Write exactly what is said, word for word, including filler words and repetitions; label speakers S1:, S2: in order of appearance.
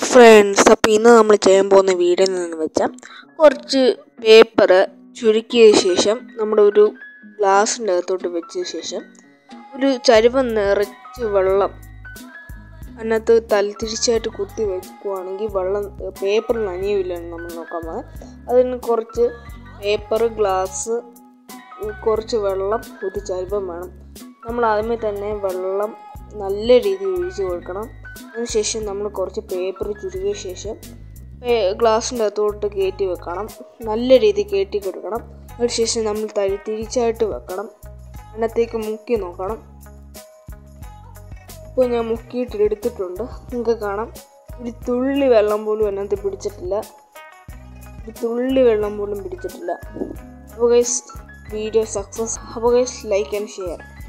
S1: Friends, അപ്പോൾ ഇന്ന് നമ്മൾ ചെയ്യാൻ പോകുന്ന വീഡിയോ എന്ന് വെച്ചാൽ കുറച്ച് പേപ്പർ ചുരുക്കിയ ശേഷം നമ്മുടെ ഒരു ഗ്ലാസിൻ്റെ അകത്തോട്ട് വെച്ച ശേഷം ഒരു ചരുവം നിറച്ച് വെള്ളം അതിനകത്ത് തലതിരിച്ചായിട്ട് കുത്തി വെക്കുകയാണെങ്കിൽ വെള്ളം പേപ്പർ നനയില്ലെന്ന് നമ്മൾ നോക്കാൻ പോകുന്നത്. അതിന് കുറച്ച് പേപ്പർ, ഗ്ലാസ്, കുറച്ച് വെള്ളം, ഒരു ചരുവം വേണം. നമ്മൾ ആദ്യമേ തന്നെ വെള്ളം നല്ല രീതിയിൽ ഒഴിച്ച് കൊടുക്കണം. അതിനുശേഷം നമ്മൾ കുറച്ച് പേപ്പർ ചുരുക്കിയ ശേഷം ഗ്ലാസിൻ്റെ അകത്തോട്ട് കയറ്റി വെക്കണം. നല്ല രീതിയിൽ കയറ്റി കൊടുക്കണം. അതിനുശേഷം നമ്മൾ തരി തിരിച്ചായിട്ട് വെക്കണം. അതിനകത്തേക്ക് മുക്കി നോക്കണം. ഇപ്പോൾ ഞാൻ മുക്കിയിട്ട് എടുത്തിട്ടുണ്ട്. നിങ്ങൾക്ക് കാണാം, ഒരു തുള്ളി വെള്ളം പോലും അതിനകത്ത് പിടിച്ചിട്ടില്ല. ഒരു തുള്ളി വെള്ളം പോലും പിടിച്ചിട്ടില്ല. അപ്പോൾ ഗൈസ്, വീഡിയോ സക്സസ്. അപ്പോൾ ഗൈസ്, ലൈക്ക് ആൻഡ് ഷെയർ.